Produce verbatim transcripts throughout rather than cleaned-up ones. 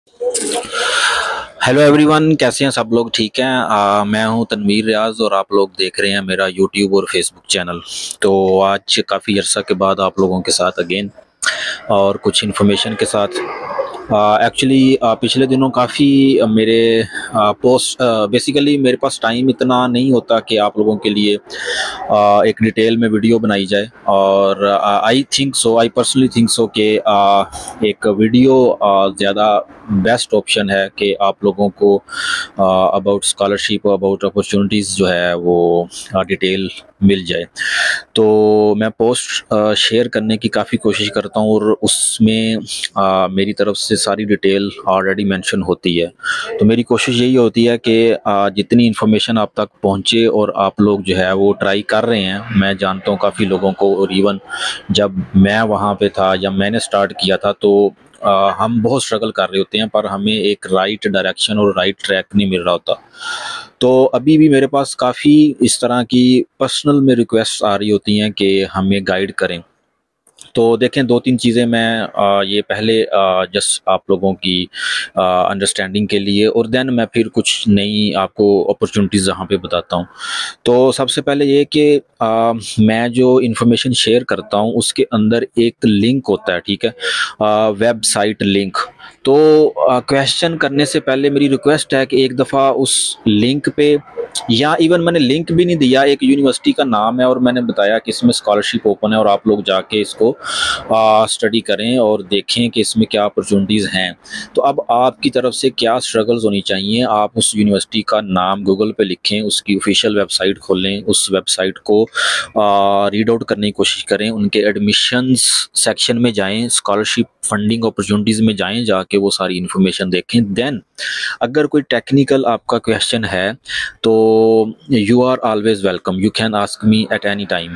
Hello everyone, कैसे हैं सब लोग? ठीक हैं। आ, मैं हूं तनवीर रियाज और आप लोग देख रहे हैं मेरा यूट्यूब और फेसबुक चैनल। तो आज काफ़ी अरसा के बाद आप लोगों के साथ अगेन और कुछ इन्फॉर्मेशन के साथ। एक्चुअली पिछले दिनों काफ़ी मेरे पोस्ट बेसिकली मेरे पास टाइम इतना नहीं होता कि आप लोगों के लिए आ, एक डिटेल में वीडियो बनाई जाए। और I think so I personally think so कि एक वीडियो ज़्यादा बेस्ट ऑप्शन है कि आप लोगों को अबाउट स्कॉलरशिप अबाउट अपॉर्चुनिटीज़ जो है वो डिटेल मिल जाए। तो मैं पोस्ट शेयर करने की काफ़ी कोशिश करता हूँ और उसमें आ, मेरी तरफ से सारी डिटेल ऑलरेडी मेंशन होती है। तो मेरी कोशिश यही होती है कि आ, जितनी इन्फॉर्मेशन आप तक पहुँचे और आप लोग जो है वो ट्राई कर रहे हैं। मैं जानता हूँ काफ़ी लोगों को, और इवन जब मैं वहाँ पे था, जब मैंने स्टार्ट किया था, तो आ, हम बहुत स्ट्रगल कर रहे होते हैं, पर हमें एक राइट डायरेक्शन और राइट ट्रैक नहीं मिल रहा होता। तो अभी भी मेरे पास काफ़ी इस तरह की पर्सनल में रिक्वेस्ट आ रही होती हैं कि हमें गाइड करें। तो देखें, दो तीन चीज़ें मैं आ, ये पहले जस्ट आप लोगों की अंडरस्टैंडिंग के लिए, और देन मैं फिर कुछ नई आपको अपॉर्चुनिटीज़ जहाँ पे बताता हूँ। तो सबसे पहले ये कि आ, मैं जो इन्फॉर्मेशन शेयर करता हूँ उसके अंदर एक लिंक होता है, ठीक है, वेबसाइट लिंक। तो क्वेश्चन करने से पहले मेरी रिक्वेस्ट है कि एक दफ़ा उस लिंक पे, या इवन मैंने लिंक भी नहीं दिया, एक यूनिवर्सिटी का नाम है और मैंने बताया कि इसमें स्कॉलरशिप ओपन है और आप लोग जाके इसको स्टडी करें और देखें कि इसमें क्या अपॉर्चुनिटीज़ हैं। तो अब आपकी तरफ से क्या स्ट्रगल्स होनी चाहिए, आप उस यूनिवर्सिटी का नाम गूगल पे लिखें, उसकी ऑफिशियल वेबसाइट खोलें, उस वेबसाइट को रीड आउट करने की कोशिश करें, उनके एडमिशन्स सेक्शन में जाएं, स्कॉलरशिप फंडिंग अपॉर्चुनिटीज़ में जाएं, जाके वो सारी इन्फॉर्मेशन देखें। देन अगर कोई टेक्निकल आपका क्वेश्चन है तो you are always welcome, you can ask me at any time.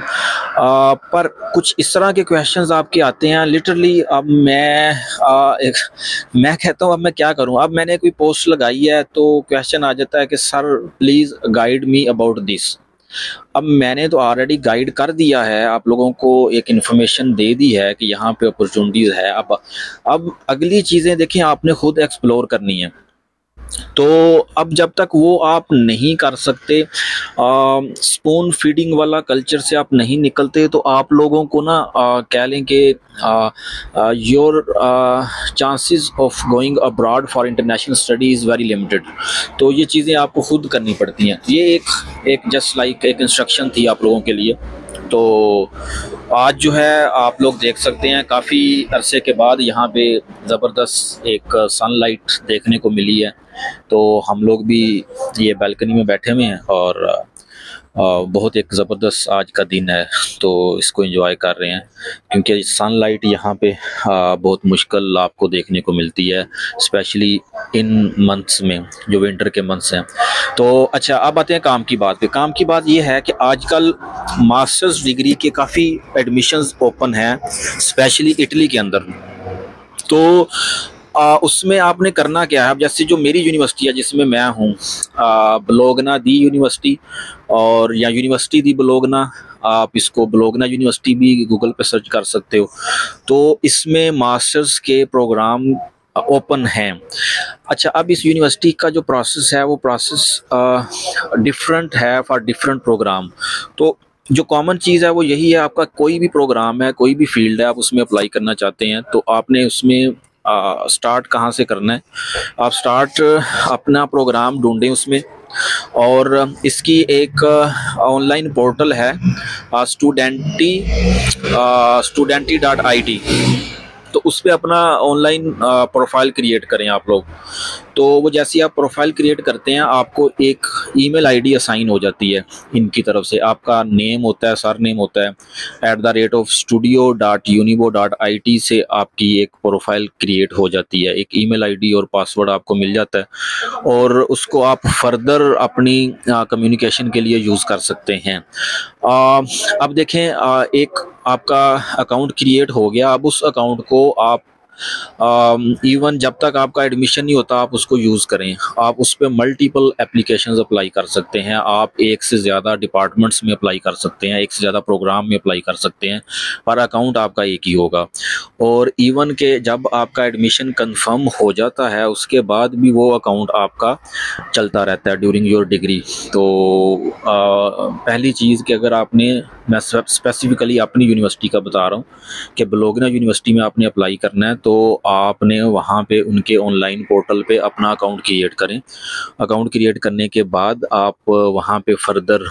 पर कुछ इस तरह के क्वेश्चंस आपके आते हैं लिटरली, अब मैं आ, एक, मैं कहता हूँ अब मैं क्या करूँ। अब मैंने कोई पोस्ट लगाई है तो क्वेश्चन आ जाता है कि sir please guide me about this. अब मैंने तो ऑलरेडी गाइड कर दिया है, आप लोगों को एक इन्फॉर्मेशन दे दी है कि यहाँ पे अपॉर्चुनिटीज़ है। अब अब अगली चीज़ें देखें, आपने खुद एक्सप्लोर करनी है। तो अब जब तक वो आप नहीं कर सकते, स्पून फीडिंग वाला कल्चर से आप नहीं निकलते, तो आप लोगों को ना आ, कह लें कि your chances of going abroad for international study is very limited. तो ये चीज़ें आपको खुद करनी पड़ती हैं। ये एक एक जस्ट लाइक एक इंस्ट्रक्शन थी आप लोगों के लिए। तो आज जो है आप लोग देख सकते हैं काफ़ी अरसे के बाद यहाँ पे ज़बरदस्त एक सनलाइट देखने को मिली है। तो हम लोग भी ये बालकनी में बैठे हुए हैं और बहुत एक ज़बरदस्त आज का दिन है, तो इसको एंजॉय कर रहे हैं, क्योंकि सनलाइट यहाँ पे बहुत मुश्किल आपको देखने को मिलती है, स्पेशली इन मंथ्स में जो विंटर के मंथ्स हैं। तो अच्छा, अब आते हैं काम की बात पे। काम की बात ये है कि आजकल मास्टर्स डिग्री के काफ़ी एडमिशन्स ओपन हैं, स्पेशली इटली के अंदर। तो आ, उसमें आपने करना क्या है। अब जैसे जो मेरी यूनिवर्सिटी है जिसमें मैं हूँ, ब्लोगना दी यूनिवर्सिटी, और या यूनिवर्सिटी दी ब्लोगना, आप इसको ब्लोगना यूनिवर्सिटी भी गूगल पे सर्च कर सकते हो। तो इसमें मास्टर्स के प्रोग्राम ओपन हैं। अच्छा, अब इस यूनिवर्सिटी का जो प्रोसेस है वो प्रोसेस डिफरेंट है फॉर डिफरेंट प्रोग्राम। तो जो कॉमन चीज़ है वो यही है, आपका कोई भी प्रोग्राम है, कोई भी फील्ड है, आप उसमें अप्लाई करना चाहते हैं, तो आपने उसमें स्टार्ट कहाँ से करना है। आप स्टार्ट अपना प्रोग्राम ढूंढें उसमें, और इसकी एक ऑनलाइन पोर्टल है स्टूडेंटी स्टूडेंटी डॉट आई टी। तो उस पर अपना ऑनलाइन प्रोफाइल क्रिएट करें आप लोग। तो वो जैसे आप प्रोफाइल क्रिएट करते हैं, आपको एक ईमेल आईडी असाइन हो जाती है इनकी तरफ से। आपका नेम होता है, सर नेम होता है, at the rate of studio dot unibo dot I T से आपकी एक प्रोफाइल क्रिएट हो जाती है। एक ईमेल आईडी और पासवर्ड आपको मिल जाता है, और उसको आप फर्दर अपनी कम्युनिकेशन के लिए यूज़ कर सकते हैं। आ, अब देखें, आ, एक आपका अकाउंट क्रिएट हो गया। अब उस अकाउंट को आप इवन जब तक आपका एडमिशन नहीं होता आप उसको यूज़ करें। आप उस पर मल्टीपल एप्लीकेशंस अप्लाई कर सकते हैं, आप एक से ज़्यादा डिपार्टमेंट्स में अप्लाई कर सकते हैं, एक से ज़्यादा प्रोग्राम में अप्लाई कर सकते हैं, पर अकाउंट आपका एक ही होगा। और इवन के जब आपका एडमिशन कंफर्म हो जाता है उसके बाद भी वो अकाउंट आपका चलता रहता है ड्यूरिंग योर डिग्री। तो आ, पहली चीज़ कि अगर आपने, मैं स्पेसिफिकली अपनी यूनिवर्सिटी का बता रहा हूँ कि बोलोगना यूनिवर्सिटी में आपने अप्लाई करना है, तो आपने वहाँ पे उनके ऑनलाइन पोर्टल पे अपना अकाउंट क्रिएट करें। अकाउंट क्रिएट करने के बाद आप वहाँ पे फर्दर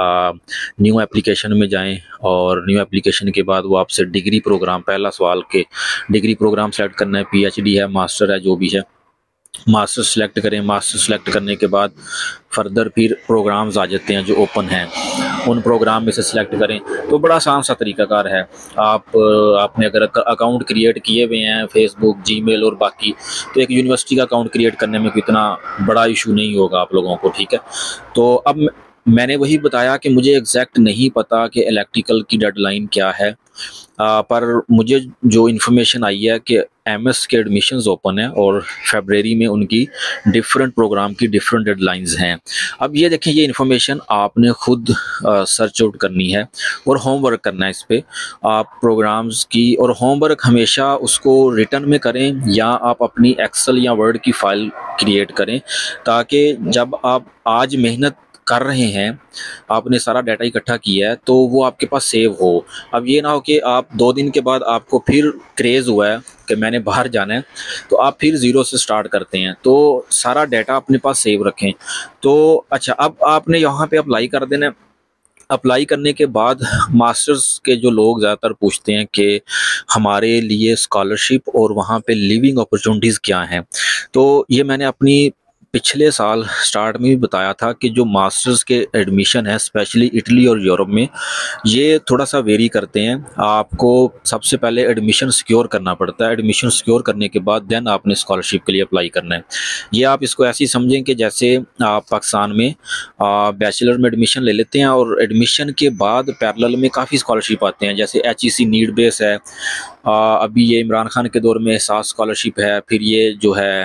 न्यू एप्लीकेशन में जाएं, और न्यू एप्लीकेशन के बाद वो आपसे डिग्री प्रोग्राम, पहला सवाल के डिग्री प्रोग्राम सेलेक्ट करना है, पीएचडी है, मास्टर है, जो भी है, मास्टर सेलेक्ट करें। मास्टर सेलेक्ट करने के बाद फर्दर फिर प्रोग्राम्स आ जाते हैं जो ओपन हैं, उन प्रोग्राम में से सिलेक्ट करें। तो बड़ा आसान सा तरीकाकार है। आप आपने अगर अकाउंट क्रिएट किए हुए हैं फेसबुक, जीमेल और बाकी, तो एक यूनिवर्सिटी का अकाउंट क्रिएट करने में इतना बड़ा इशू नहीं होगा आप लोगों को, ठीक है। तो अब मैंने वही बताया कि मुझे एग्जैक्ट नहीं पता कि इलेक्ट्रिकल की डेडलाइन क्या है, आ, पर मुझे जो इन्फॉर्मेशन आई है कि एमएस के एडमिशन्स ओपन है और फरवरी में उनकी डिफरेंट प्रोग्राम की डिफरेंट डेडलाइंस हैं। अब ये देखें, ये इन्फॉर्मेशन आपने खुद सर्च आउट करनी है और होमवर्क करना है इस पर आप प्रोग्राम्स की। और होमवर्क हमेशा उसको रिटर्न में करें या आप अपनी एक्सेल या वर्ड की फ़ाइल क्रिएट करें, ताकि जब आप आज मेहनत कर रहे हैं, आपने सारा डाटा इकट्ठा किया है, तो वो आपके पास सेव हो। अब ये ना हो कि आप दो दिन के बाद आपको फिर क्रेज़ हुआ है कि मैंने बाहर जाना है, तो आप फिर ज़ीरो से स्टार्ट करते हैं। तो सारा डाटा अपने पास सेव रखें। तो अच्छा, अब आपने यहाँ पे अप्लाई कर देना है। अप्लाई करने के बाद मास्टर्स के जो लोग ज़्यादातर पूछते हैं कि हमारे लिए स्कॉलरशिप और वहाँ पे लिविंग अपॉर्चुनिटीज़ क्या हैं। तो ये मैंने अपनी पिछले साल स्टार्ट में भी बताया था कि जो मास्टर्स के एडमिशन है स्पेशली इटली और यूरोप में, ये थोड़ा सा वेरी करते हैं। आपको सबसे पहले एडमिशन सिक्योर करना पड़ता है। एडमिशन सिक्योर करने के बाद देन आपने स्कॉलरशिप के लिए अप्लाई करना है। ये आप इसको ऐसे ही समझें कि जैसे आप पाकिस्तान में बैचलर में एडमिशन ले लेते हैं और एडमिशन के बाद पैरेलल में काफ़ी स्कॉलरशिप आते हैं, जैसे H E C need base है, आ, अभी ये इमरान खान के दौर में एहसास स्कॉलरशिप है, फिर ये जो है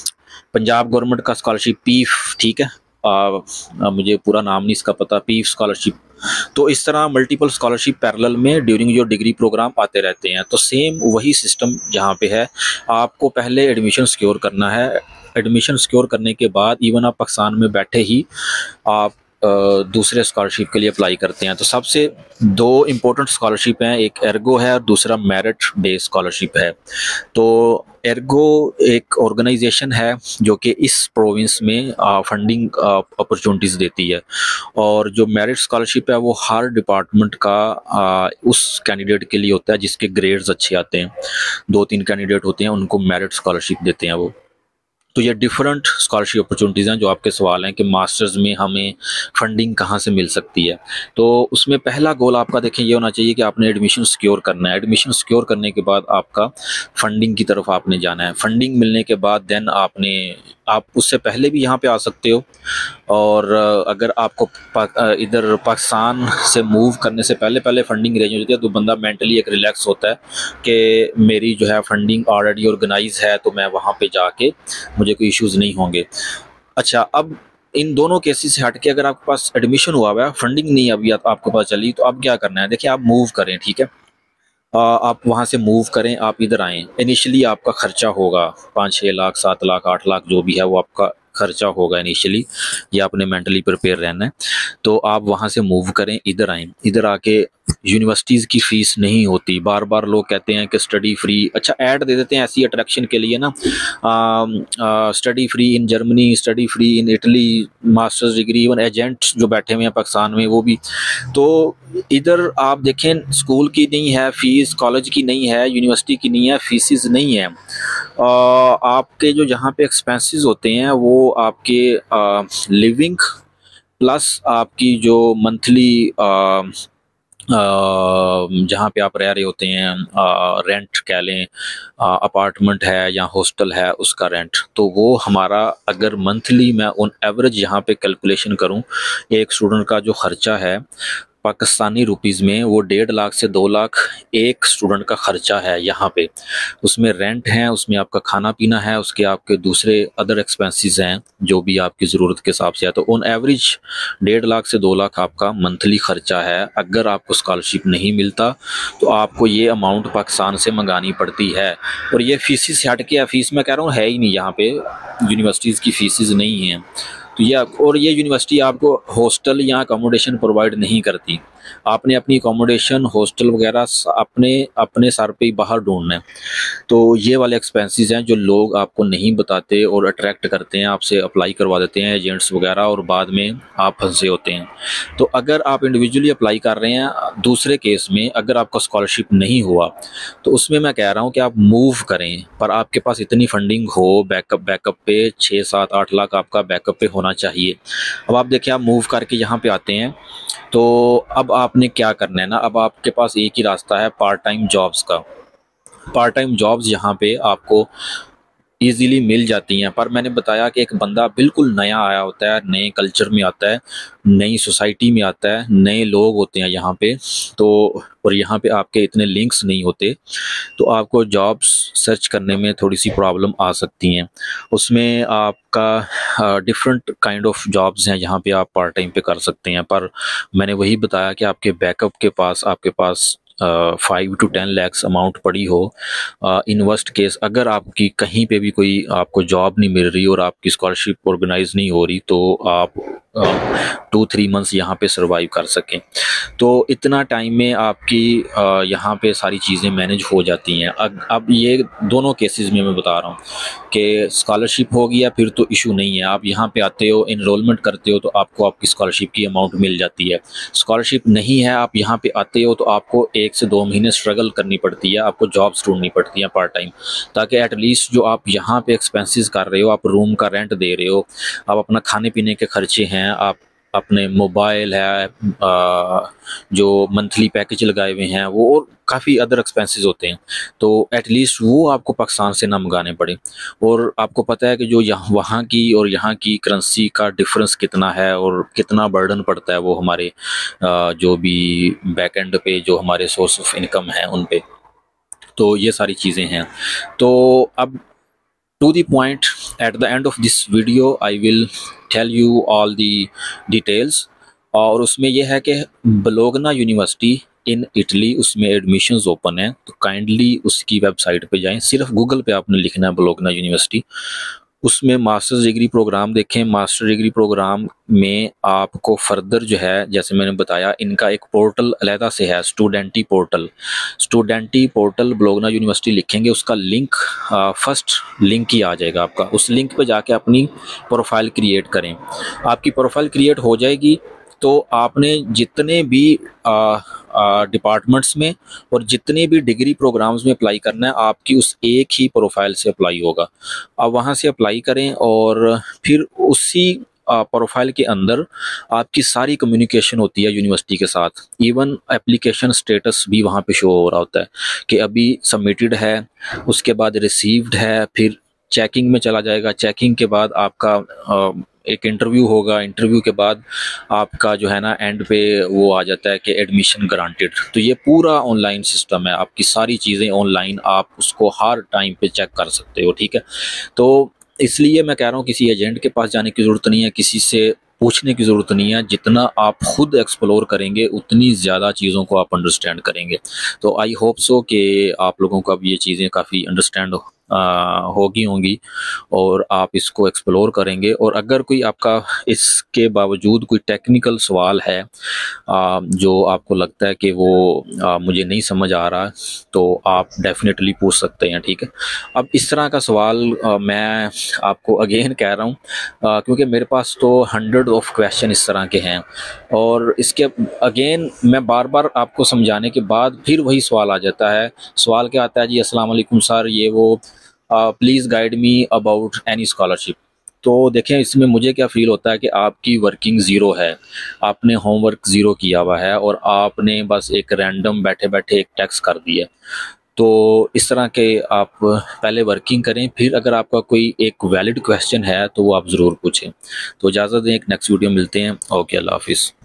पंजाब गवर्नमेंट का स्कॉलरशिप पीफ, ठीक है, आ, आ, मुझे पूरा नाम नहीं इसका पता, पीफ स्कॉलरशिप। तो इस तरह मल्टीपल स्कॉलरशिप पैरेलल में ड्यूरिंग योर डिग्री प्रोग्राम आते रहते हैं। तो सेम वही सिस्टम जहाँ पे है, आपको पहले एडमिशन सिक्योर करना है। एडमिशन सिक्योर करने के बाद इवन आप पाकिस्तान में बैठे ही आप दूसरे स्कॉलरशिप के लिए अप्लाई करते हैं। तो सबसे दो इम्पोर्टेंट स्कॉलरशिप हैं, एक एर्गो है और दूसरा मेरिट बेस्ड स्कॉलरशिप है। तो एर्गो एक ऑर्गेनाइजेशन है जो कि इस प्रोविंस में फंडिंग अपॉर्चुनिटीज़ देती है, और जो मेरिट स्कॉलरशिप है वो हर डिपार्टमेंट का आ, उस कैंडिडेट के लिए होता है जिसके ग्रेड्स अच्छे आते हैं। दो तीन कैंडिडेट होते हैं, उनको मेरिट स्कॉलरशिप देते हैं वो। तो ये डिफरेंट स्कॉलरशिप अपॉर्चुनिटीज़ हैं। जो आपके सवाल हैं कि मास्टर्स में हमें फंडिंग कहाँ से मिल सकती है, तो उसमें पहला गोल आपका देखें ये होना चाहिए कि आपने एडमिशन सिक्योर करना है। एडमिशन सिक्योर करने के बाद आपका फंडिंग की तरफ आपने जाना है। फंडिंग मिलने के बाद देन आपने, आप उससे पहले भी यहाँ पे आ सकते हो, और अगर आपको पा, इधर पाकिस्तान से मूव करने से पहले पहले फंडिंग अरेंज हो जाती है, तो बंदा मेंटली एक रिलैक्स होता है कि मेरी जो है फंडिंग ऑलरेडी ऑर्गेनाइज है, तो मैं वहाँ पे जाके मुझे कोई इश्यूज़ नहीं होंगे। अच्छा, अब इन दोनों केसेस से हट के अगर आपके पास एडमिशन हुआ हुआ है, फंडिंग नहीं अभी आपको पता चली, तो अब क्या करना है? देखिए, आप मूव करें, ठीक है, आप वहाँ से मूव करें, आप इधर आएँ। इनिशियली आपका खर्चा होगा पाँच छः लाख, सात लाख, आठ लाख, जो भी है वो आपका खर्चा होगा इनिशियली। ये आपने मेंटली प्रिपेयर रहना है। तो आप वहाँ से मूव करें, इधर आएँ। इधर आके यूनिवर्सिटीज़ की फ़ीस नहीं होती। बार बार लोग कहते हैं कि स्टडी फ्री, अच्छा ऐड दे देते हैं ऐसी अट्रैक्शन के लिए ना, study free in Germany, study free in Italy, masters degree, even agent जो बैठे हुए हैं पाकिस्तान में वो भी। तो इधर आप देखें, स्कूल की नहीं है फ़ीस, कॉलेज की नहीं है, यूनिवर्सिटी की नहीं है, फीसिस नहीं है। आ, आपके जो जहाँ पे एक्सपेंसेस होते हैं वो आपके लिविंग प्लस आपकी जो मंथली जहाँ पे आप रह रहे होते हैं, रेंट कह लें, अपार्टमेंट है या हॉस्टल है, उसका रेंट, तो वो हमारा अगर मंथली मैं ऑन एवरेज यहाँ पे कैलकुलेशन करूँ, एक स्टूडेंट का जो ख़र्चा है पाकिस्तानी रुपीज़ में वो डेढ़ लाख से दो लाख एक स्टूडेंट का ख़र्चा है यहाँ पे। उसमें रेंट है, उसमें आपका खाना पीना है, उसके आपके दूसरे अदर एक्सपेंसेस हैं जो भी आपकी ज़रूरत के हिसाब से है। तो ऑन एवरेज डेढ़ लाख से दो लाख आपका मंथली ख़र्चा है। अगर आपको स्कॉलरशिप नहीं मिलता तो आपको ये अमाउंट पाकिस्तान से मंगानी पड़ती है। और ये फीस से हट के, फीस मैं कह रहा हूँ है ही नहीं यहाँ पे, यूनिवर्सिटीज़ की फीसिस नहीं हैं। तो ये और ये यूनिवर्सिटी आपको हॉस्टल या अकोमोडेशन प्रोवाइड नहीं करती। आपने अपनी अकोमोडेशन, हॉस्टल वगैरह अपने अपने सर पे ही बाहर ढूंढना है। तो ये वाले एक्सपेंसेस हैं जो लोग आपको नहीं बताते और अट्रैक्ट करते हैं, आपसे अप्लाई करवा देते हैं एजेंट्स वगैरह, और बाद में आप फंसे होते हैं। तो अगर आप इंडिविजुअली अप्लाई कर रहे हैं, दूसरे केस में अगर आपका स्कॉलरशिप नहीं हुआ तो उसमें मैं कह रहा हूँ कि आप मूव करें, पर आपके पास इतनी फंडिंग हो, बैकअप बैकअप पे छः सात आठ लाख आपका बैकअप पे होना चाहिए। अब आप देखिए, आप मूव करके यहाँ पे आते हैं तो अब आपने क्या करना है ना, अब आपके पास एक ही रास्ता है, पार्ट टाइम जॉब्स का। पार्ट टाइम जॉब्स यहाँ पे आपको ईज़िली मिल जाती हैं। पर मैंने बताया कि एक बंदा बिल्कुल नया आया होता है, नए कल्चर में आता है, नई सोसाइटी में आता है, नए लोग होते हैं यहाँ पे, तो और यहाँ पे आपके इतने लिंक्स नहीं होते, तो आपको जॉब्स सर्च करने में थोड़ी सी प्रॉब्लम आ सकती हैं। उसमें आपका डिफरेंट काइंड ऑफ जॉब्स हैं जहाँ पे आप पार्ट टाइम पे कर सकते हैं। पर मैंने वही बताया कि आपके बैकअप के पास आपके पास five two ten lakhs amount पड़ी हो इन वर्स्ट केस, अगर आपकी कहीं पे भी कोई आपको जॉब नहीं मिल रही और आपकी स्कॉलरशिप ऑर्गेनाइज नहीं हो रही, तो आप टू थ्री मंथ्स यहाँ पे सरवाइव कर सकें। तो इतना टाइम में आपकी uh, यहाँ पे सारी चीज़ें मैनेज हो जाती हैं। अब अब ये दोनों केसेस में मैं बता रहा हूँ कि स्कॉलरशिप हो गया फिर तो इशू नहीं है, आप यहाँ पे आते हो, इनरोलमेंट करते हो, तो आपको आपकी स्कॉलरशिप की अमाउंट मिल जाती है। स्कॉलरशिप नहीं है, आप यहाँ पे आते हो तो आपको एक से दो महीने स्ट्रगल करनी पड़ती है, आपको जॉब्स ढूंढनी पड़ती है पार्ट टाइम, ताकि एटलीस्ट जो आप यहाँ पे एक्सपेंसेस कर रहे हो, आप रूम का रेंट दे रहे हो, आप अपना खाने पीने के खर्चे हैं, आप अपने मोबाइल है, आ, जो मंथली पैकेज लगाए हुए हैं वो, और काफ़ी अदर एक्सपेंसेस होते हैं, तो एटलीस्ट वो आपको पाकिस्तान से ना मंगाने पड़े। और आपको पता है कि जो यहाँ वहाँ की और यहाँ की करेंसी का डिफरेंस कितना है और कितना बर्डन पड़ता है वो हमारे आ, जो भी बैक एंड पे जो हमारे सोर्स ऑफ इनकम है उन पे। तो ये सारी चीज़ें हैं। तो अब to the point, at the end of this video I will tell you all the details। और उसमें यह है कि बोलोगना यूनिवर्सिटी इन इटली, उसमें एडमिशन्स ओपन है, तो काइंडली उसकी वेबसाइट पे जाएं। सिर्फ गूगल पे आपने लिखना है बोलोगना यूनिवर्सिटी, उसमें मास्टर्स डिग्री प्रोग्राम देखें। मास्टर डिग्री प्रोग्राम में आपको फर्दर जो है, जैसे मैंने बताया, इनका एक पोर्टल अलहदा से है, studenti portal. Studenti portal Bologna university लिखेंगे, उसका लिंक फर्स्ट लिंक ही आ जाएगा आपका। उस लिंक पे जाके अपनी प्रोफाइल क्रिएट करें। आपकी प्रोफाइल क्रिएट हो जाएगी तो आपने जितने भी डिपार्टमेंट्स में और जितने भी डिग्री प्रोग्राम्स में अप्लाई करना है, आपकी उस एक ही प्रोफाइल से अप्लाई होगा। आप वहाँ से अप्लाई करें और फिर उसी प्रोफाइल के अंदर आपकी सारी कम्युनिकेशन होती है यूनिवर्सिटी के साथ। इवन एप्लीकेशन स्टेटस भी वहाँ पे शो हो रहा होता है कि अभी सबमिटेड है, उसके बाद रिसीव्ड है, फिर चेकिंग में चला जाएगा, चेकिंग के बाद आपका आ, एक इंटरव्यू होगा, इंटरव्यू के बाद आपका जो है ना एंड पे वो आ जाता है कि एडमिशन ग्रांटेड। तो ये पूरा ऑनलाइन सिस्टम है, आपकी सारी चीज़ें ऑनलाइन, आप उसको हर टाइम पे चेक कर सकते हो, ठीक है। तो इसलिए मैं कह रहा हूँ किसी एजेंट के पास जाने की ज़रूरत नहीं है, किसी से पूछने की ज़रूरत नहीं है। जितना आप खुद एक्सप्लोर करेंगे उतनी ज़्यादा चीज़ों को आप अंडरस्टैंड करेंगे। तो आई होप सो कि आप लोगों को अब ये चीज़ें काफ़ी अंडरस्टैंड होगी होंगी और आप इसको एक्सप्लोर करेंगे। और अगर कोई आपका इसके बावजूद कोई टेक्निकल सवाल है आ, जो आपको लगता है कि वो आ, मुझे नहीं समझ आ रहा, तो आप डेफिनेटली पूछ सकते हैं, ठीक है। अब इस तरह का सवाल आ, मैं आपको अगेन कह रहा हूँ क्योंकि मेरे पास तो हंड्रेड ऑफ क्वेश्चन इस तरह के हैं, और इसके अगेन मैं बार बार आपको समझाने के बाद फिर वही सवाल आ जाता है। सवाल क्या आता है जी, अस्सलाम वालेकुम सर, ये वो please guide me about any scholarship. तो देखें, इसमें मुझे क्या फ़ील होता है कि आपकी वर्किंग ज़ीरो है, आपने होमवर्क ज़ीरो किया हुआ है और आपने बस एक रैंडम बैठे बैठे एक टेक्स्ट कर दिया। तो इस तरह के आप पहले वर्किंग करें, फिर अगर आपका कोई एक वैलिड क्वेश्चन है तो वो आप ज़रूर पूछें। तो इजाज़त दें, एक नेक्स्ट वीडियो मिलते हैं। ओके, अल्लाह हाफिज़।